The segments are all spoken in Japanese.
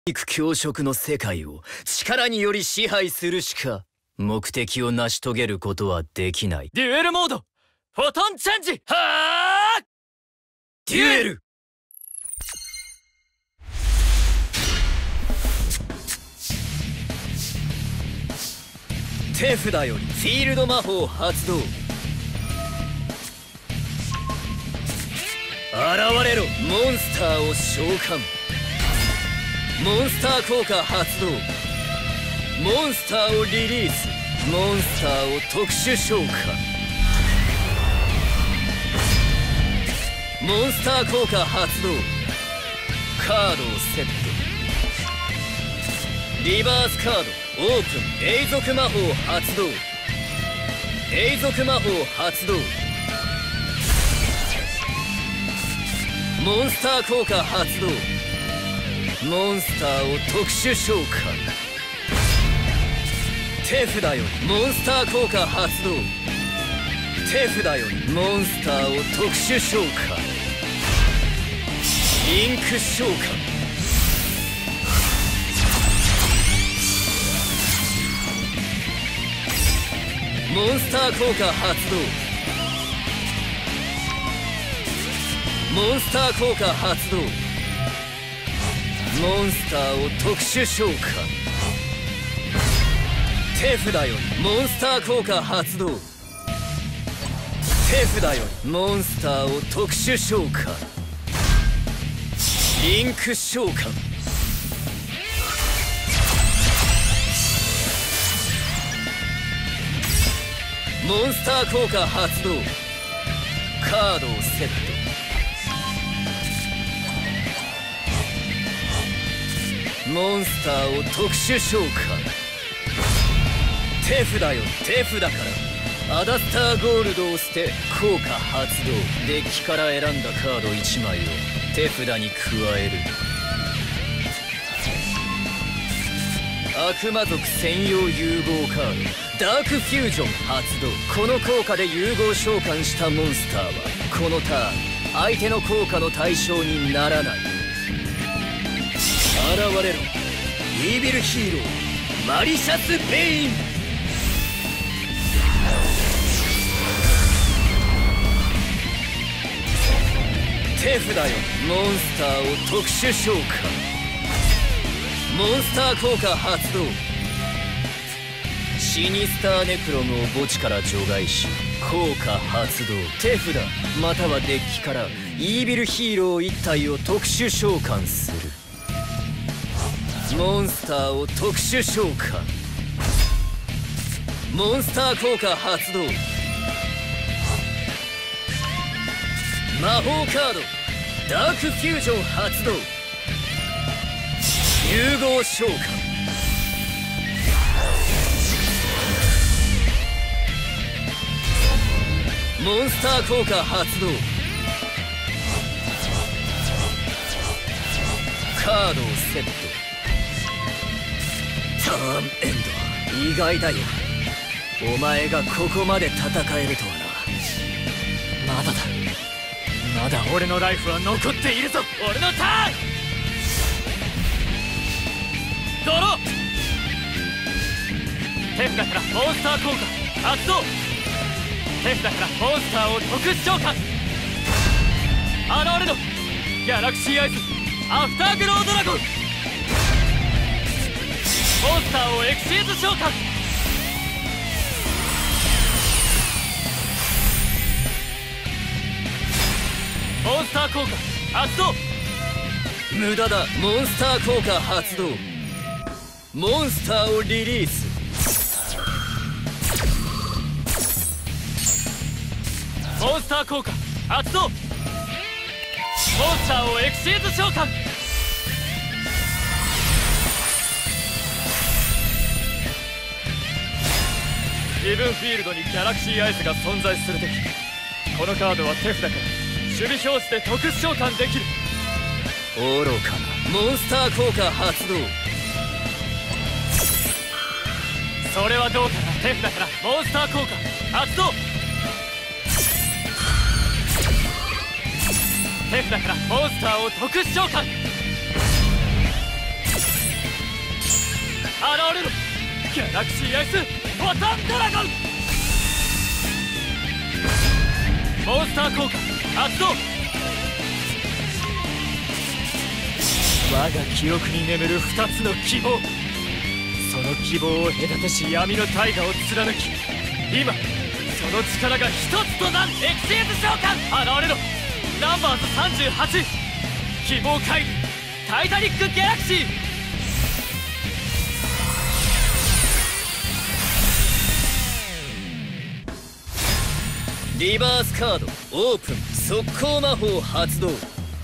肉強食の世界を力により支配するしか目的を成し遂げることはできない。 デュエルモードフォトンチェンジはあデュエル。手札よりフィールド魔法発動。現れろモンスターを召喚。モンスター効果発動。モンスターをリリース。モンスターを特殊召喚。モンスター効果発動。カードをセット。リバースカードオープン。永続魔法発動。永続魔法発動。モンスター効果発動。モンスターを特殊召喚。手札よりモンスター効果発動。手札よりモンスターを特殊召喚。リンク召喚。モンスター効果発動。モンスター効果発動。モンスターを特殊召喚。手札よりモンスター効果発動。手札よりモンスターを特殊召喚。リンク召喚。モンスター効果発動。カードをセット。モンスターを特殊召喚。手札よ。手札からアダスターゴールドを捨て効果発動。デッキから選んだカード1枚を手札に加える。悪魔族専用融合カードダークフュージョン発動。この効果で融合召喚したモンスターはこのターン相手の効果の対象にならない。現れろイービルヒーローマリシャス・ベイン。手札よモンスターを特殊召喚。モンスター効果発動。シニスターネクロムを墓地から除外し効果発動。手札またはデッキからイービルヒーロー1体を特殊召喚する。モンスターを特殊召喚。モンスター効果発動。魔法カードダークフュージョン発動。融合召喚。モンスター効果発動。カードをセット。ターンエンド。意外だよお前がここまで戦えるとはな。 まだだ。まだ俺のライフは残っているぞ。俺のターンドロー。手札からモンスター効果発動。手札からモンスターを特殊召喚。現れろギャラクシーアイズアフターグロードラゴン。モンスターをエクシーズ召喚。モンスター効果発動。 無駄だ。モンスター効果発動。モンスターをリリース。 モンスター効果発動。モンスターをエクシーズ召喚。自分フィールドにギャラクシーアイスが存在するときこのカードは手札から守備表示で特殊召喚できる。 愚かな。モンスター効果発動。 それはどうかな。手札からモンスター効果発動。手札からモンスターを特殊召喚。 ギャラクシーアイスボタンドラゴン。モンスター効果発動。我が記憶に眠る2つの希望、その希望を隔てし闇の大河を貫き、今その力が一つとなる。エクシーズ召喚現れろ。ナンバーズ38希望回帰タイタニックギャラクシー。 リバースカードオープン。速攻魔法発動。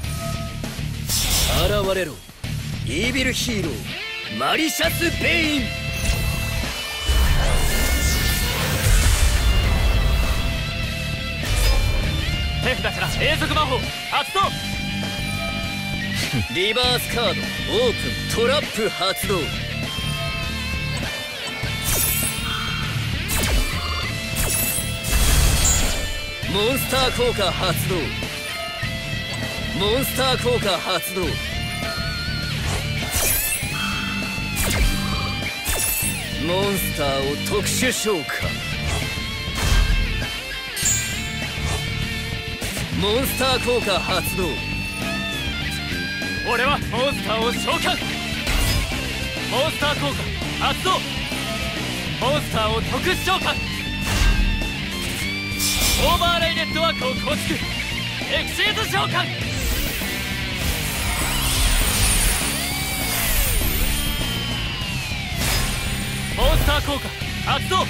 現れろイービルヒーローマリシャス・ベイン。 手札から永続魔法発動。 リバースカードオープン。トラップ発動。モンスター効果発動。モンスター効果発動。モンスターを特殊召喚。モンスター効果発動。 俺はモンスターを召喚。モンスター効果発動。モンスターを特殊召喚。オーバーレイネットワークを構築。エクシーズ召喚。モンスター効果発動。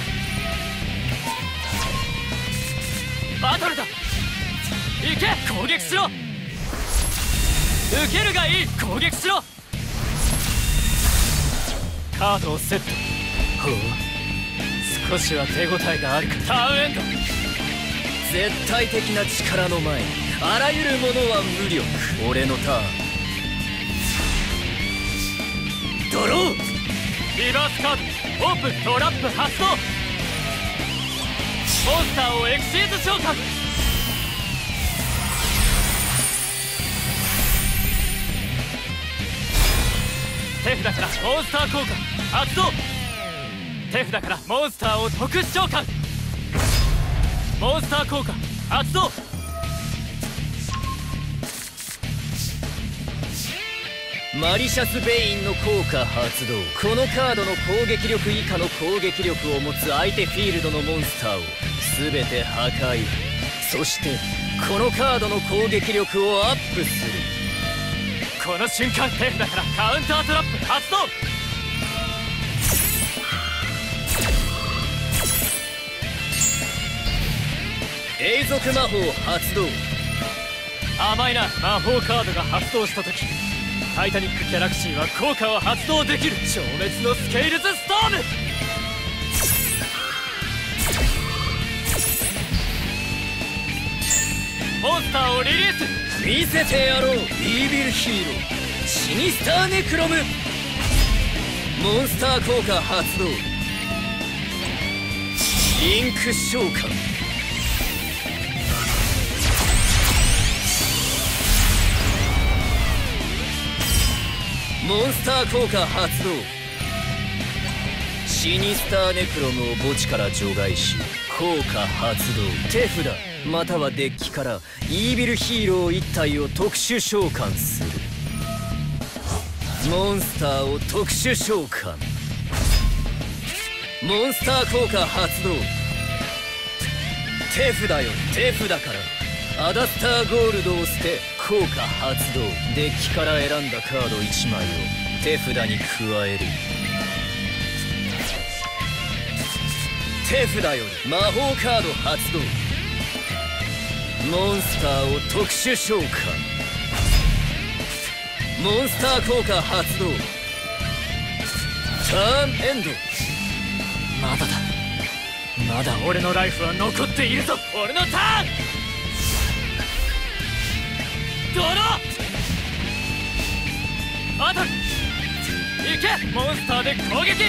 バトルだ。行け攻撃しろ。受けるがいい攻撃しろ。カードをセット。ほう少しは手応えがあるか。ターンエンド。 絶対的な力の前にあらゆるものは無力。俺のターン。ドロー。 リバースカードオープン。トラップ発動。モンスターをエクシーズ召喚。手札からモンスター効果発動。手札からモンスターを特殊召喚。モンスター効果発動。 マリシャス・ベインの効果発動。このカードの攻撃力以下の攻撃力を持つ相手フィールドのモンスターを全て破壊。そしてこのカードの攻撃力をアップする。 この瞬間手札からカウンタートラップ発動。 永続魔法発動。 甘いな。魔法カードが発動した時タイタニックギャラクシーは効果を発動できる。超滅のスケイルズストーム。モンスターをリリース。 見せてやろうイービルヒーローシニスターネクロム。モンスター効果発動。リンク召喚。モンスター効果発動。シニスターネクロムを墓地から除外し効果発動。手札またはデッキからイービルヒーロー1体を特殊召喚する。モンスターを特殊召喚。モンスター効果発動。手札よ手札からアダスターゴールドを捨て効果発動。デッキから選んだカード1枚を手札に加える。手札より魔法カード発動。モンスターを特殊召喚。モンスター効果発動。ターンエンド。 まだだ。まだ俺のライフは残っているぞ。俺のターン。ドロー。バトル行け。モンスターで攻撃。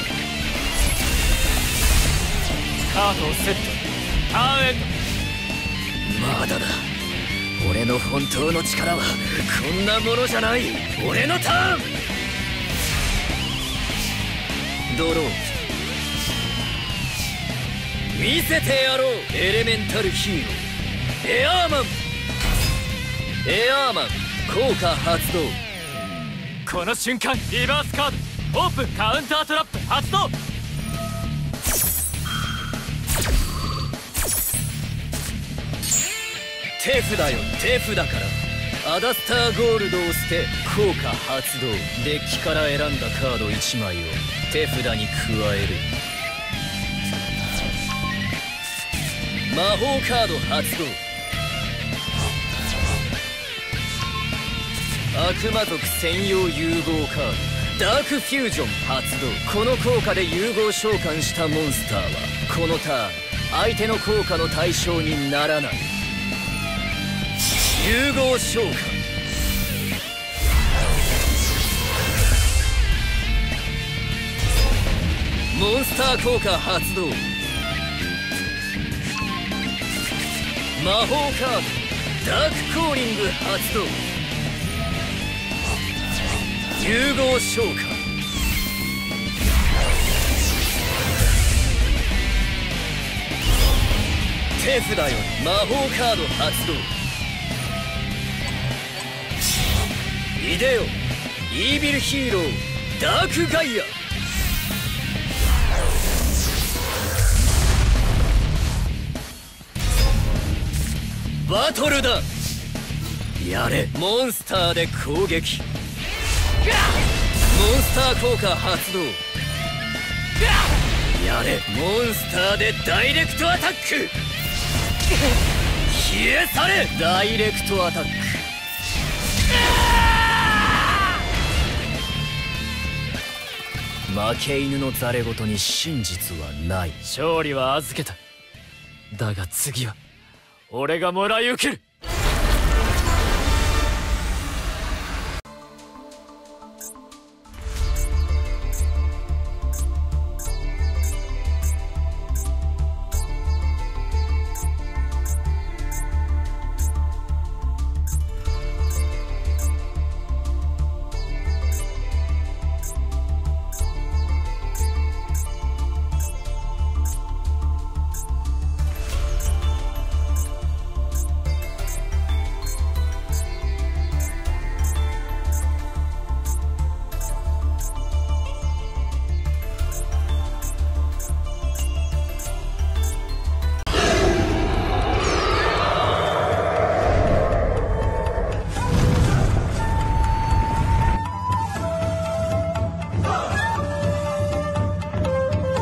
カードをセット。ターンエンド。 まだだ。俺の本当の力はこんなものじゃない。俺のターン。ドロー。 見せてやろう。エレメンタルヒーローエアーマン。エアーマン効果発動。 この瞬間リバースカードオープン。カウンタートラップ発動。 手札よ手札からアダスターゴールドを捨て効果発動。デッキから選んだカード1枚を手札に加える。魔法カード発動。悪魔族専用融合カードダークフュージョン発動。この効果で融合召喚したモンスターはこのターン相手の効果の対象にならない。融合召喚。モンスター効果発動。魔法カードダークコーリング発動。融合召喚。手札よ魔法カード発動。いでよイービルヒーローダークガイア。バトルだ。やれモンスターで攻撃。モンスター効果発動。やれモンスターでダイレクトアタック。消え去れダイレクトアタック。負け犬のザレ言に真実はない。 勝利は預けた。だが次は俺がもらい受ける。